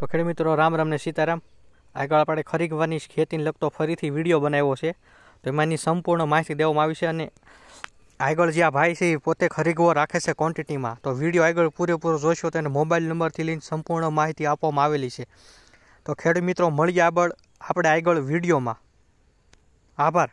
તો ખેડૂત મિત્રો રામ રામ ને સીતારામ। આગળ આપણે ખરીગવાની ખેતીને લગતો ફરીથી વિડીયો બનાવ્યો છે, તો એમાંની સંપૂર્ણ માહિતી દેવામાં આવી છે। અને આગળ જે આ ભાઈ છે એ પોતે ખરીગવો રાખે છે ક્વોન્ટિટીમાં, તો વિડીયો આગળ પૂરેપૂરો જોશો તો એને મોબાઈલ નંબરથી લઈને સંપૂર્ણ માહિતી આપવામાં આવેલી છે। તો ખેડૂત મિત્રો મળીએ આપણે આગળ વિડીયોમાં। આભાર।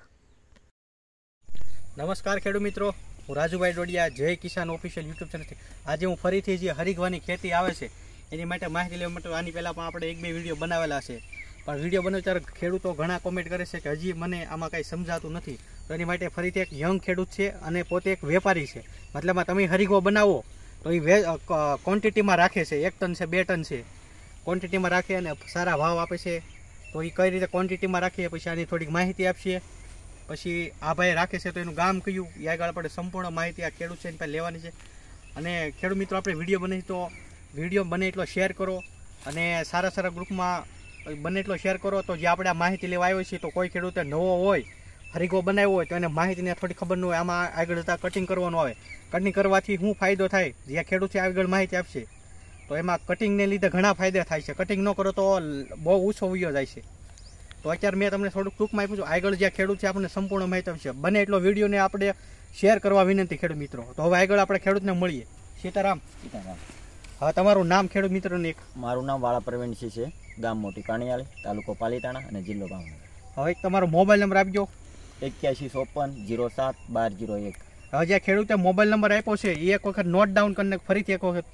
નમસ્કાર ખેડૂત મિત્રો, હું રાજુભાઈ ડોડિયા, જય કિસાન ઓફિશિયલ યુટ્યુબ ચેનલથી આજે હું ફરીથી જે હરીગવાની ખેતી આવે છે એની માટે માહિતી લેવા માટે આની પહેલાં પણ આપણે એક બે વિડીયો બનાવેલા છે, પણ વિડીયો બનાવ્યો ત્યારે ખેડૂતો ઘણા કોમેન્ટ કરે છે કે હજી મને આમાં કાંઈ સમજાતું નથી। તો એની માટે ફરીથી એક યંગ ખેડૂત છે અને પોતે એક વેપારી છે, મતલબમાં તમે હરીગો બનાવો તો એ ક્વોન્ટિટીમાં રાખે છે, 1 ટન છે 2 ટન છે ક્વોન્ટિટીમાં રાખે અને સારા ભાવ આપે છે। તો એ કઈ રીતે ક્વોન્ટિટીમાં રાખીએ પછી આની થોડીક માહિતી આપશે। પછી આ ભાઈ રાખે છે તો એનું ગામ કયું એ આગળ આપણે સંપૂર્ણ માહિતી આ ખેડૂત છે એની પાસે લેવાની છે। અને ખેડૂત મિત્રો આપણે વિડીયો બનાવી તો વિડીયો બને એટલો શેર કરો અને સારા સારા ગ્રુપમાં બને એટલો શેર કરો, તો જે આપણે આ માહિતી લેવા આવ્યો છીએ તો કોઈ ખેડૂતે નવો હોય હરીગો બનાવ્યો હોય તો એને માહિતીને થોડી ખબર ન હોય, આમાં આગળ જતાં કટિંગ કરવાનું આવે, કટિંગ કરવાથી શું ફાયદો થાય જે ખેડૂત છે આગળ માહિતી આપશે તો એમાં કટિંગને લીધે ઘણા ફાયદા થાય છે, કટિંગ ન કરો તો બહુ ઓછો વયો જાય છે। તો અત્યારે મેં તમને થોડુંક ટૂંકમાં આપ્યું છું, આગળ જે ખેડૂત છે આપણને સંપૂર્ણ માહિતી આપશે, બને એટલો વિડીયોને આપણે શેર કરવા વિનંતી ખેડૂત મિત્રો। તો હવે આગળ આપણે ખેડૂતને મળીએ। સીતારામ। સીતારામ। હા, તમારું નામ ખેડૂત મિત્રોને એક? મારું નામ વાળા પ્રવીણસિંહ છે, ગામ મોટી કાણિયાળી, તાલુકો પાલીતાણા અને જિલ્લો ભાવનગર। હવે તમારો મોબાઈલ નંબર આપજો। 8154 07 1201। હવે જે ખેડૂતે મોબાઈલ નંબર આપ્યો છે એ એક વખત નોટ ડાઉન કરીને ફરીથી એક વખત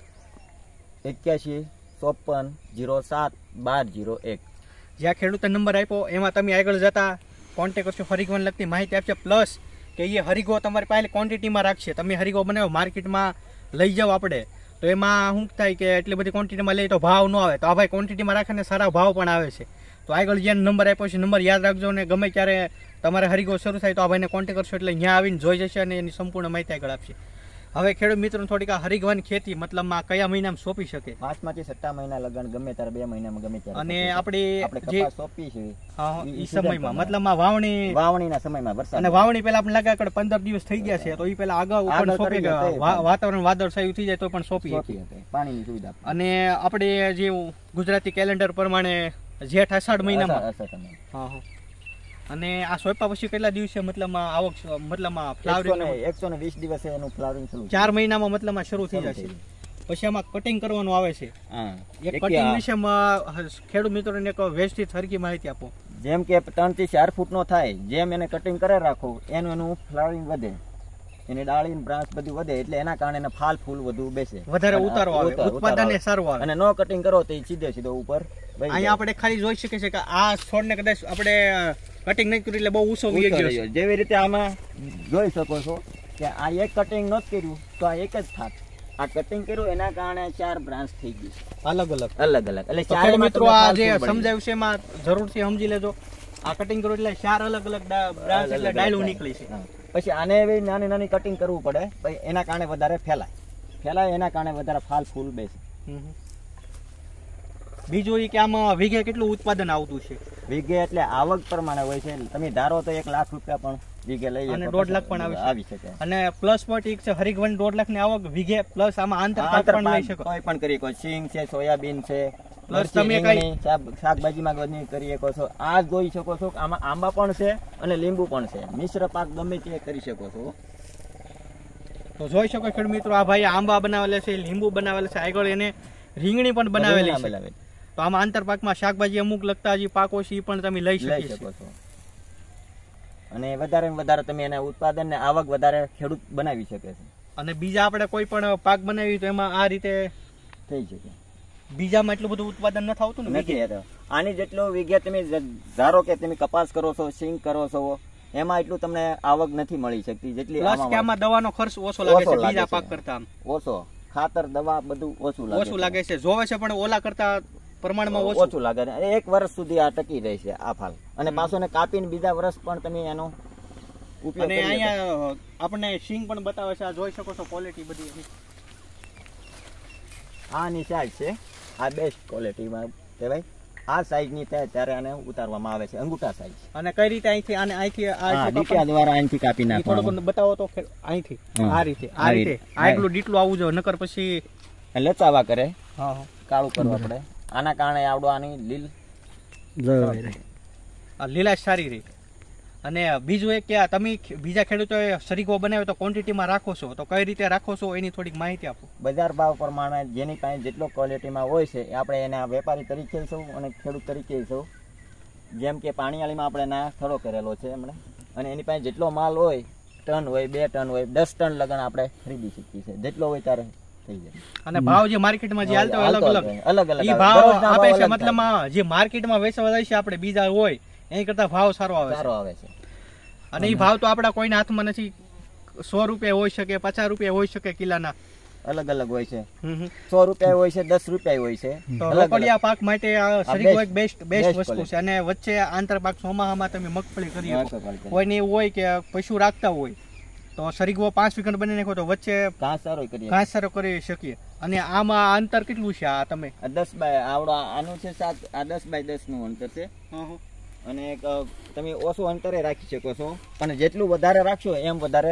8154 07 1201। જ્યાં ખેડૂતે નંબર આપ્યો એમાં તમે આગળ જતા કોન્ટેક્ટ કરશો, હરીગોને લગતી માહિતી આપશે, પ્લસ કે એ હરીગો તમારી પાસે ક્વોન્ટિટીમાં રાખશે। તમે હરીગો બનાવો માર્કેટમાં લઈ જાઓ આપણે તો એમાં શું થાય કે એટલી બધી ક્વોન્ટિટીમાં લઈએ તો ભાવ ન આવે, તો આ ભાઈ ક્વોન્ટિટીમાં રાખે ને સારા ભાવ પણ આવે છે। તો આગળ જ્યાં નંબર આપ્યો છે નંબર યાદ રાખજો ને ગમે ત્યારે તમારે હરીગો શરૂ થાય તો આ ભાઈને કોન્ટેક્ટ કરશો એટલે ત્યાં આવીને જોઈ જશે અને એની સંપૂર્ણ માહિતી આગળ આપશે। હવે ખેડૂત મિત્રોને થોડીક આ હરીગવાની ખેતી મતલબમાં કયા મહિનામાં સોંપી શકે? 5 માંથી 7 મહિના લગન ગમે ત્યારે 2 મહિનામાં ગમે ત્યારે। અને આપણે જે સોંપી છે હા એ સમયમાં મતલબમાં વાવણીના સમયમાં વરસાદ અને વાવણી પહેલા આપણે લાગે કે 15 દિવસ થઈ ગયા છે તો એ પહેલા આગળ ઉપર સોંપી વાતાવરણ વાદળછાયું થઈ જાય તો પણ સોંપી પાણીની સુવિધા। અને આપણે જે ગુજરાતી કેલેન્ડર પ્રમાણે જેઠ અષાઢ મહિનામાં હા હા। અને આ સોંપ્યા પછી કેટલા દિવસે મતલબમાં આવક મતલબમાં ફ્લાવરિંગ 120 દિવસે એનું ફ્લાવરિંગ શરૂ 4 મહિનામાં મતલબમાં શરૂ થઈ જશે। પછી આમાં કટિંગ કરવાનું આવે છે, એક કટિંગ વિશે ખેડૂત મિત્રોને એક વ્યવસ્થિત સરખી માહિતી આપો। જેમ કે 3 થી 4 ફૂટ નો થાય, જેમ એને કટિંગ કરે રાખો એનું ફ્લાવરિંગ વધે, એની ડાળી બ્રાન્ચ બધું વધે એટલે એના કારણે ફાલ ફૂલ વધુ બેસે, વધારે ઉતારો આવે, ઉત્પાદન સારું આવે। અને નો કટિંગ કરો તો સીધો ઉપર અહીંયા આપણે ખાલી જોઈ શકીએ છીએ કે આ છોડને કદાચ આપણે કટિંગ નહીં કર્યું એટલે બહુ ઊંચો વહી ગયો છે। જેવી રીતે આમાં જોઈ શકો છો કે આ એક કટિંગ નહોતું કર્યું તો આ એક જ થાત, આ કટિંગ કર્યું એના કારણે 4 બ્રાન્ચ થઈ ગઈ અલગ અલગ એટલે 4 મિત્રો આ જે સમજાવ્યું છે એમાં જરૂરથી સમજી લેજો। આ કટિંગ કર્યું એટલે 4 અલગ અલગ બ્રાન્ચ એટલે ડાયલું નીકળી છે। પછી આને એવી નાની નાની કટિંગ કરવું પડે, પછી એના કારણે વધારે ફેલાય એના કારણે વધારે ફાલ ફૂલ બેસે। બીજું એ કે આમાં વીઘે કેટલું ઉત્પાદન આવતું છે? વીઘે એટલે આવક પ્રમાણે હોય છે, તમે ધારો તો 1 લાખ રૂપિયા પણ વીઘે લઈ અને 1.5 લાખ પણ આવી શકે। અને પ્લસ પોઈન્ટ એક છે હરીગવાની 1.5 લાખ ની આવક વીઘે, પ્લસ આમાં આંતરપાક પણ લઈ શકો, કોઈ પણ કરી શકો, સિંગ છે, સોયાબીન છે, પ્લસ તમે કઈ શાકભાજીમાં ગણી કરી શકો છો। આ જોઈ શકો છો આમાં આંબા પણ છે અને લીંબુ પણ છે, મિશ્ર પાક ગમે તે કરી શકો છો। તો જોઈ શકો ખેડૂત મિત્રો આ ભાઈ આંબા બનાવેલા છે, લીંબુ બનાવેલા છે, આગળ એને રીંગણી પણ બનાવેલી છે। તો આમાં આંતરપાકમાં શાકભાજી અમુક લગતા જે પાકો છે એ પણ તમે લઈ શકો છો અને વધારે તમે એના ઉત્પાદન ને આવક વધારે ખેડૂત બનાવી શકે છે। અને બીજા આપણે કોઈ પણ પાક બનાવી તો એમાં આ રીતે થઈ શકે, બીજામાં એટલું બધું ઉત્પાદન નથી આવતું ને નથી। આની જેટલો વીઘે તમે ધારો કે તમે કપાસ કરો છો, સિંગ કરો છો, એમાં એટલું તમને આવક નથી મળી શકતી જેટલી આમાં દવાનો ખર્ચ ઓછો લાગે છે બીજા પાક કરતા, ઓછો ખાતર દવા બધું ઓછું લાગે છે, જોવે છે પણ ઓલા કરતા પ્રમાણમાં ઓછું લાગે, 1 વર્ષ સુધી આ ટકી રહે છે આ ફાલ, અને પાછો ને કાપીને બીજા વર્ષ પણ તમે એનો ઉપયોગ અને અહીંયા આપણને સિંગ પણ બતાવે છે, આ જોઈ શકો છો ક્વોલિટી બધી આની સાઈઝ છે, આ બેસ્ટ ક્વોલિટીમાં કહેવાય। આ સાઈઝ ની થાય ત્યારે આને ઉતારવામાં આવે છે, અંગૂઠા સાઈઝ। અને કઈ રીતે અહીંથી આને અહીંથી આ ડીટા દ્વારા અહીંથી કાપી નાખવાનું, થોડું બતાવો તો અહીંથી આ રીતે આ એટલું ડીટલું આવવું જોઈએ, નકર પછી લચાવા કરે, કાળું કરવા પડે, આના કારણે આવડો આની લીલ આ લીલાશ સારી રહી. અને બીજું એક કે તમે બીજા ખેડૂતોએ સરીગવો બનાવ્યો તો ક્વોન્ટિટીમાં રાખો છો, તો કઈ રીતે રાખો છો એની થોડીક માહિતી આપો. બજાર ભાવ પ્રમાણે જેની પાસે જેટલો ક્વોલિટીમાં હોય છે એ આપણે એને વેપારી તરીકે સૌ અને ખેડૂત તરીકે સૌ, જેમ કે પાણીયાળીમાં આપણે ના થડો કરેલો છે એમણે, અને એની પાસે જેટલો માલ હોય, ટન હોય, 2 ટન હોય, 10 ટન લગન આપણે ખરીદી શકીએ છીએ, જેટલો હોય ત્યારે થઈ જાય. અને ભાવ જે માર્કેટમાં જે હાલતો હોય અલગ અલગ ઈ ભાવ આપે છે, મતલબ જે માર્કેટમાં વેચવા જાય છે આપણે બીજા હોય એની કરતા ભાવ સારો આવે છે. અને એ ભાવ તો આપણા કોઈના હાથમાં નથી. 100 રૂપિયા હોઈ શકે, 50 રૂપિયા હોઈ શકે કિલાના, અલગ અલગ હોય છે. 100 રૂપિયા હોય છે, 10 રૂપિયા હોય છે. તો રોકડિયા પાક માટે સરીગવો એક બેસ્ટ વસ્તુ છે. અને વચ્ચે આંતર પાક ચોમાહામાં તમે મગફળી કરી શકો. કોઈને એવું હોય કે પશુ રાખતા હોય તો સરીગવો 5 વીઘા બની નાખો તો વચ્ચે ઘાસ સારો કરી શકીએ. અને આમાં અંતર કેટલું છે? આ તમે 10 બાય આવડો આનું છે 7, આ 10 બાય 10 નું અંતર છે. અને તમે ઓછું અંતરે રાખી શકો છો, પણ જેટલું વધારે રાખશો એમ વધારે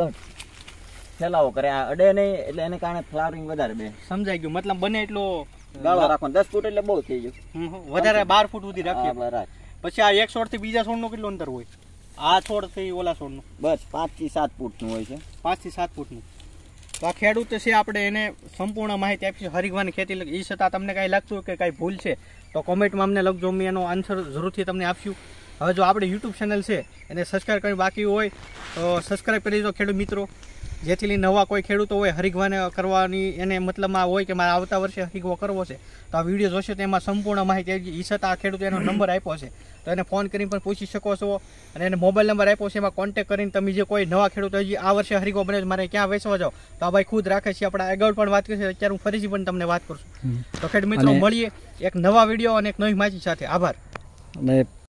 ફેલાવો કરે, આ અડે નહીં, એટલે એને કારણે ફ્લાવરિંગ વધારે બે. સમજાઈ ગયું. મતલબ બને એટલો ગાળો રાખવાનો. 10 ફૂટ એટલે બહુ થઈ ગયું. વધારે 12 ફૂટ સુધી રાખીએ. પછી આ એક છોડ થી બીજા છોડ નું કેટલું અંતર હોય? આ છોડ થી ઓલા છોડ નું બસ 5 થી 7 ફૂટ નું હોય છે. 5 થી 7 ફૂટ નું. તો આ ખેડૂત છે, આપણે એને સંપૂર્ણ માહિતી આપી છે હરીગવાની ખેતી. એ છતાં તમને કાંઈ લાગતું કે કાંઈ ભૂલ છે તો કોમેન્ટમાં અમને લખજો, અમે એનો આન્સર જરૂરથી તમને આપશું. હવે જો આપણે યુટ્યુબ ચેનલ છે એને સબસ્ક્રાઈબ કરી બાકી હોય તો સબસ્ક્રાઈબ કરી દેજો ખેડૂત મિત્રો, જેથી લઈને નવા કોઈ ખેડૂતો હોય હરીગવાને કરવાની એને મતલબમાં હોય કે મારે આવતા વર્ષે હરીગવો કરવો છે તો આ વિડીયો જોશે તો એમાં સંપૂર્ણ માહિતી આવી. એ છતાં આ ખેડૂતો એનો નંબર આપ્યો છે તો એને ફોન કરીને પણ પૂછી શકો છો, અને એને મોબાઈલ નંબર આપ્યો છે એમાં કોન્ટેક્ટ કરીને તમે જે કોઈ નવા ખેડૂતો હજી આ વર્ષે હરીગવો બને મારે ક્યાં વેચવા જાઓ તો આ ભાઈ ખુદ રાખે છે. આપણે આગળ પણ વાત કરીશું, અત્યારે હું ફરીથી પણ તમને વાત કરશું. તો ખેડૂત મિત્રો મળીએ એક નવા વિડીયો અને એક નવી માહિતી સાથે. આભાર. અને